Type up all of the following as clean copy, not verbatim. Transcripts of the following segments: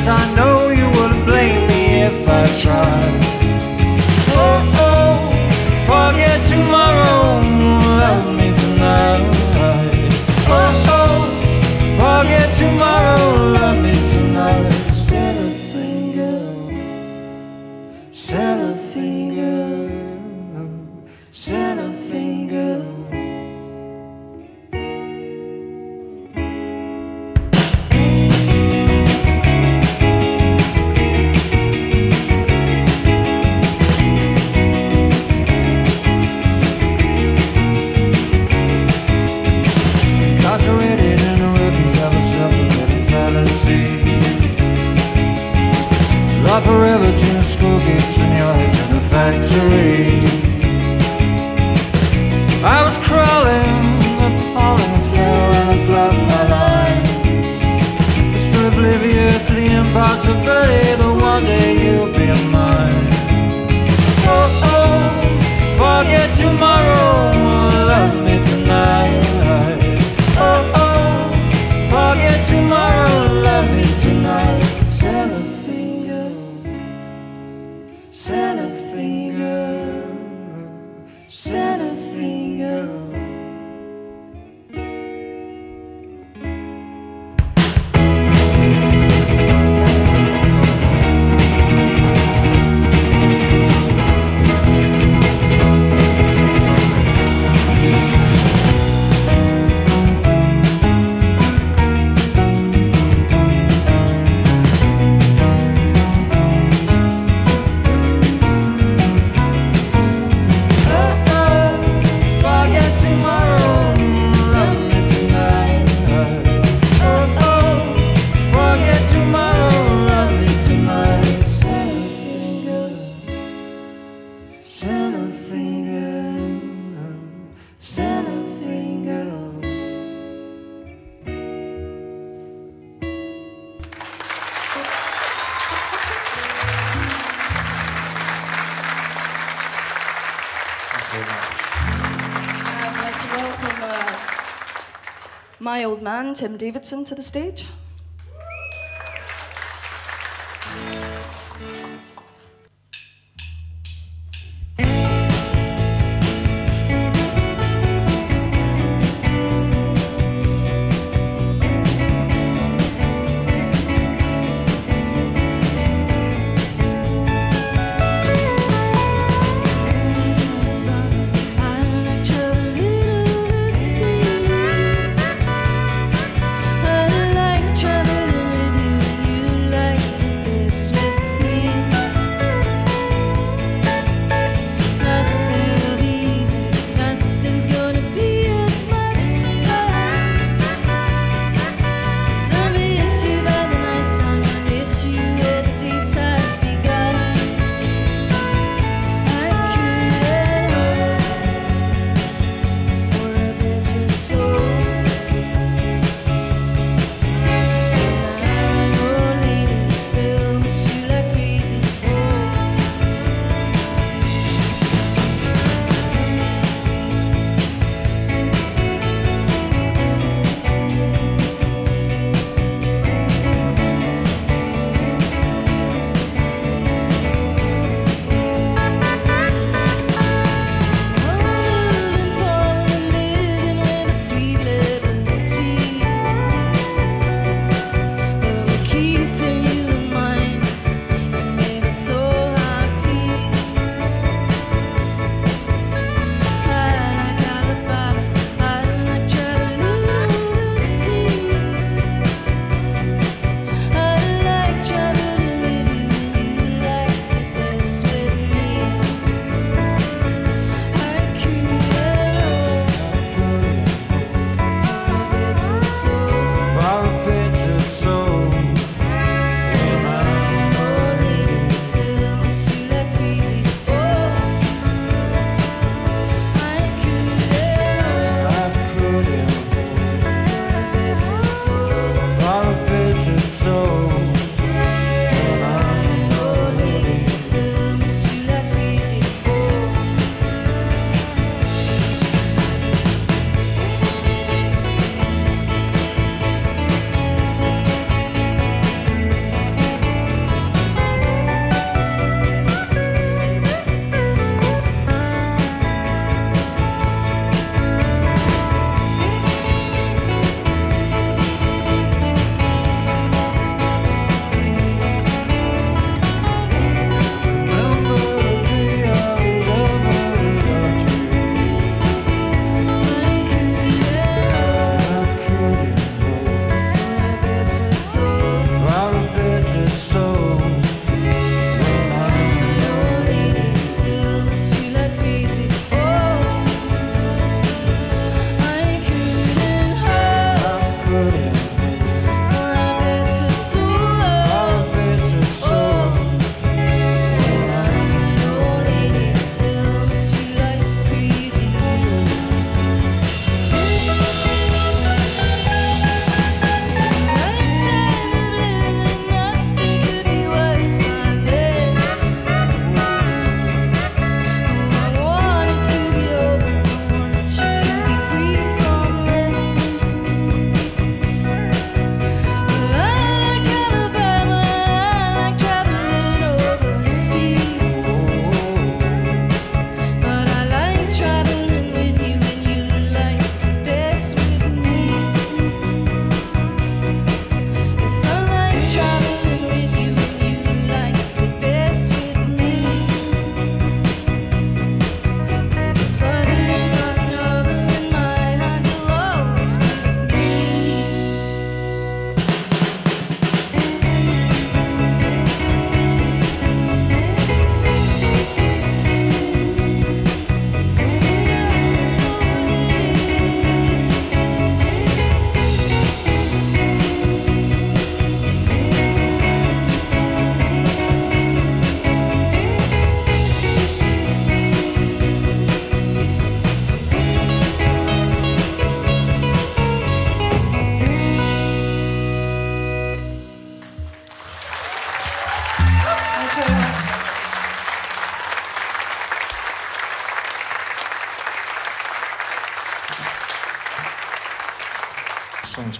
'cause I know you wouldn't blame me if I tried. Oh, oh, forget tomorrow, love me tonight. Oh, oh, forget tomorrow, love me tonight. Set a finger, set a finger, set a finger. Incarcerated in a refuge of a suffocating fallacy. Love forever to the school gates and your head to the factory. I was crawling, appalling, fell and I flapped my line. I stood oblivious to the impossibility that one day you'll be mine. Oh, oh, forget tomorrow, love me tonight. Oh, oh, forget tomorrow, love me tonight. Set a finger, set a finger, set a finger. I'd like to welcome my old man, Tim Davidson, to the stage. I like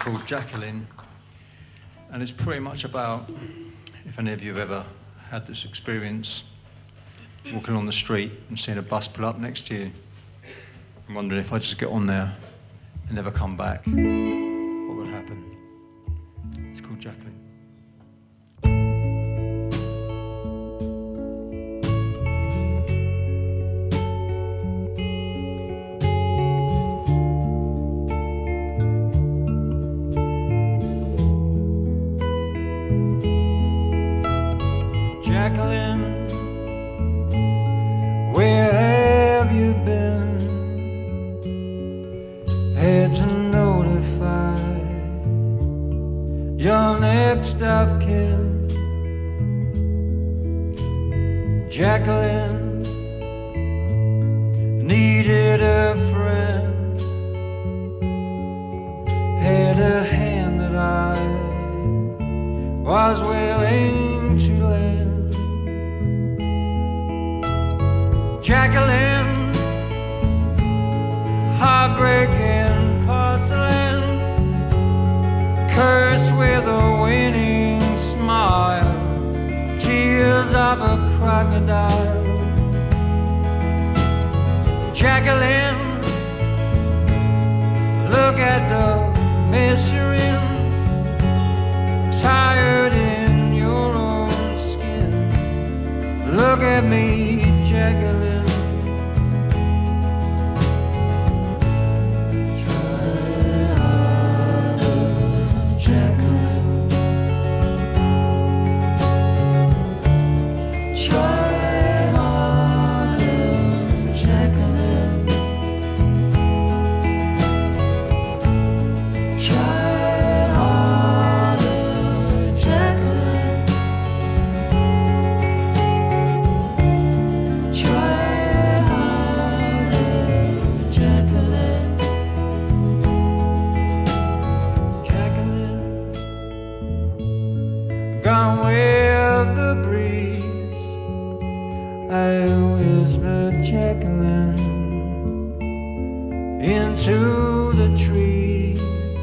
called Jacqueline, and it's pretty much about, if any of you have ever had this experience, walking on the street and seeing a bus pull up next to you, and wondering if I just get on there and never come back, what would happen? It's called Jacqueline. Jacqueline, where have you been? Had to notify your next of kin. Jacqueline needed a friend, had a hand that I was willing to lend. Jacqueline, heartbreaking porcelain, cursed with a winning smile, tears of a crocodile. Jacqueline, look at the mess you're in, tired in your own skin. Look at me, Jacqueline. Gone with the breeze, I whispered Jacqueline into the trees.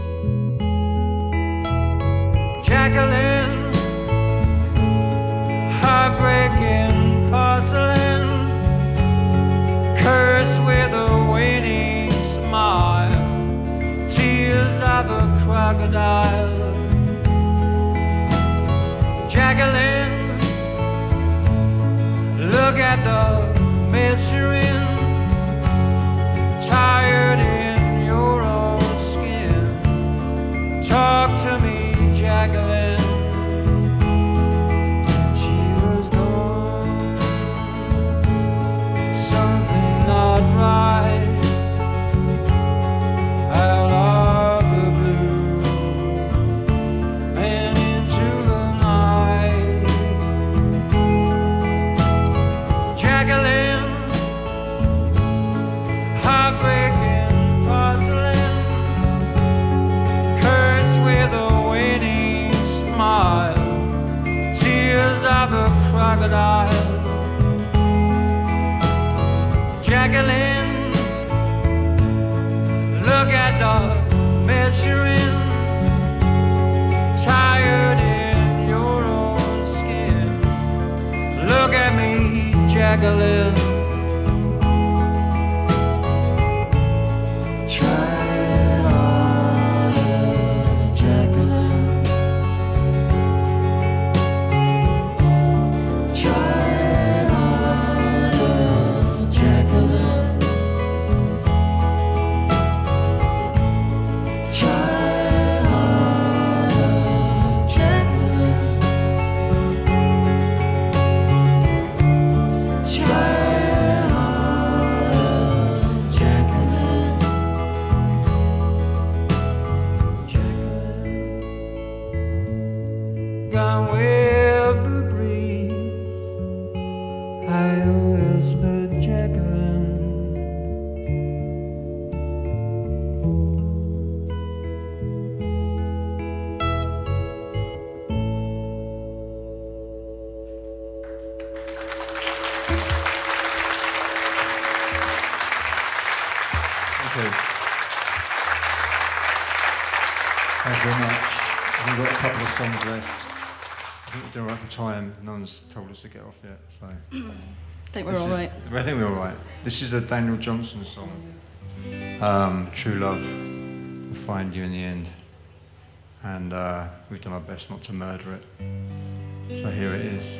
Jacqueline, heartbreaking porcelain, cursed with a winning smile, tears of a crocodile. Jacqueline, look at the mess you're in, tired in your own skin. Talk to me, Jacqueline. She was gone, something not right. Out of the blue and into the night. Jacqueline, heartbreaking porcelain, cursed with a winning smile, tears of a crocodile. Jacqueline, look at the mess you're in, tired in your own skin. Look at me, Jacqueline. Try harder, Jacqueline. Try harder, Jacqueline. Try harder, Jacqueline. Try harder, Jacqueline. Jacqueline, gone with the breeze, I whispered Jacqueline. Okay. Thank couple of songs left. I think we're doing all right for time. No one's told us to get off yet, so. I think we're all right. I think we're all right. This is a Daniel Johnston song. True Love will find you in the end. And we've done our best not to murder it. So here it is.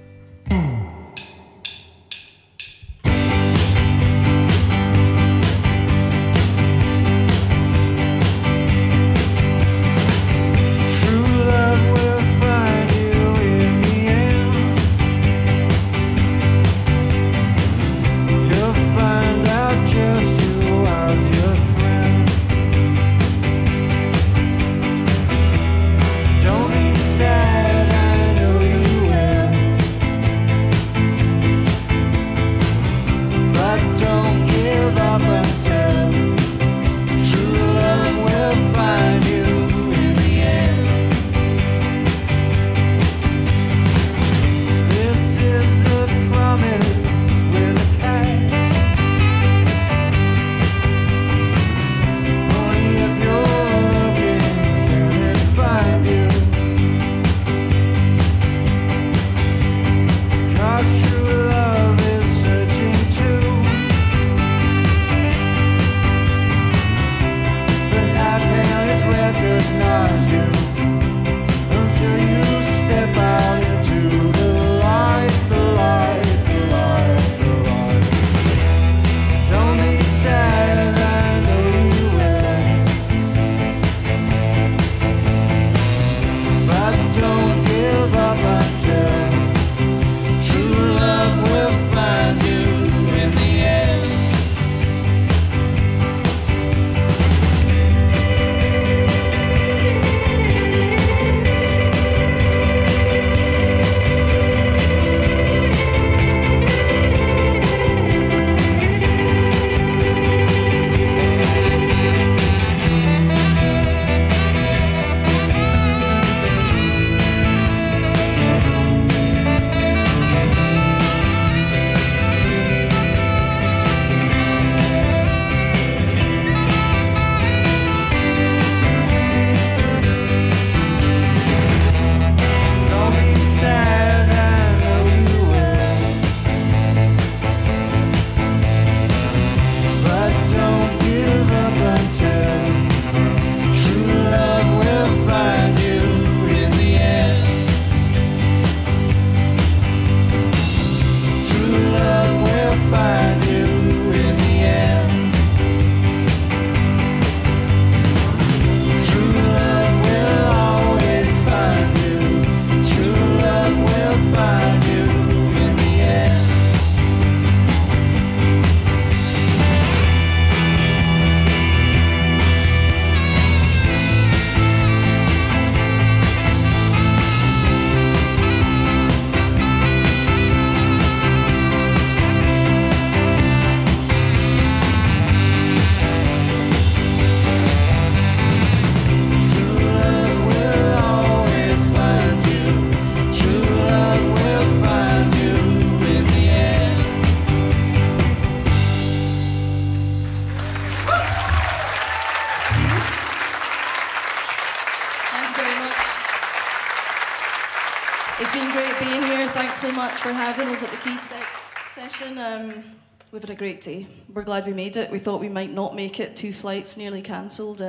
It's been great being here. Thanks so much for having us at the Key session. We've had a great day. We're glad we made it. We thought we might not make it. 2 flights nearly cancelled.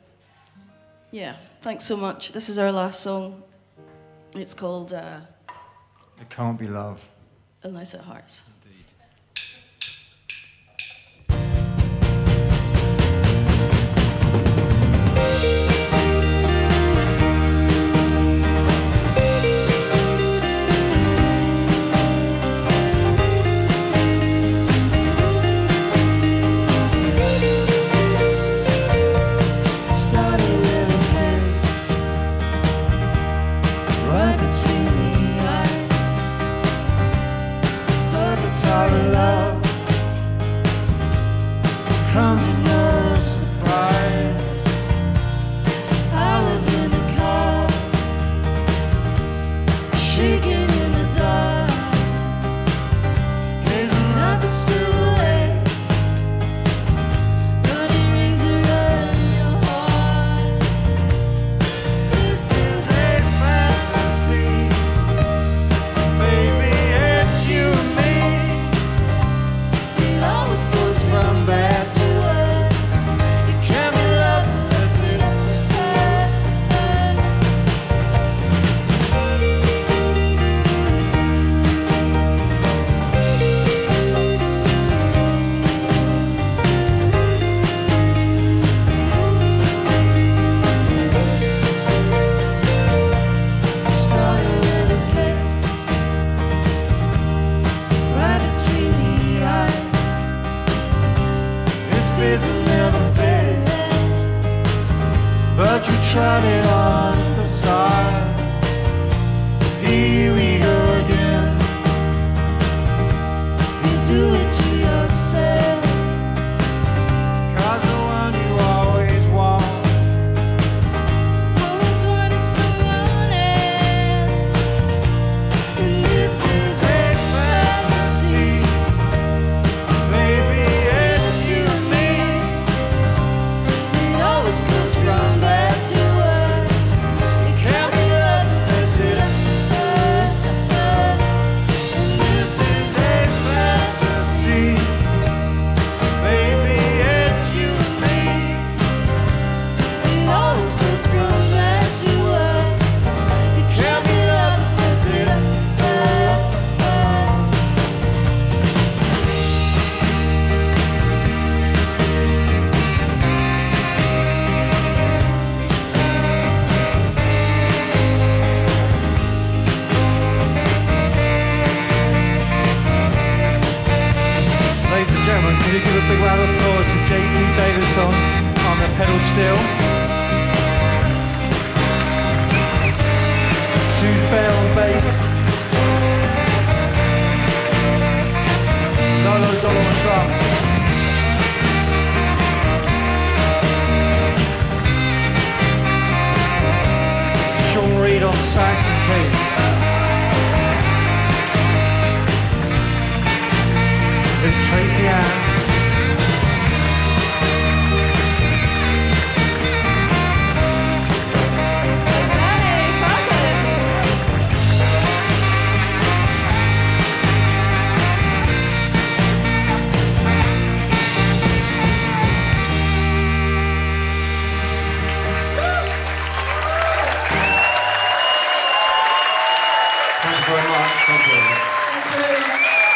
Yeah, thanks so much. This is our last song. It's called It Can't Be Love. Illicit Hearts. Comes as no surprise. round of applause to JT Davidson on the pedal steel. Suze Bell on bass. Lolo Dollar on drums. Sean Reed on sax and keys. There's Tracy Ann. Thank you very much. Thank you. Thanks very much.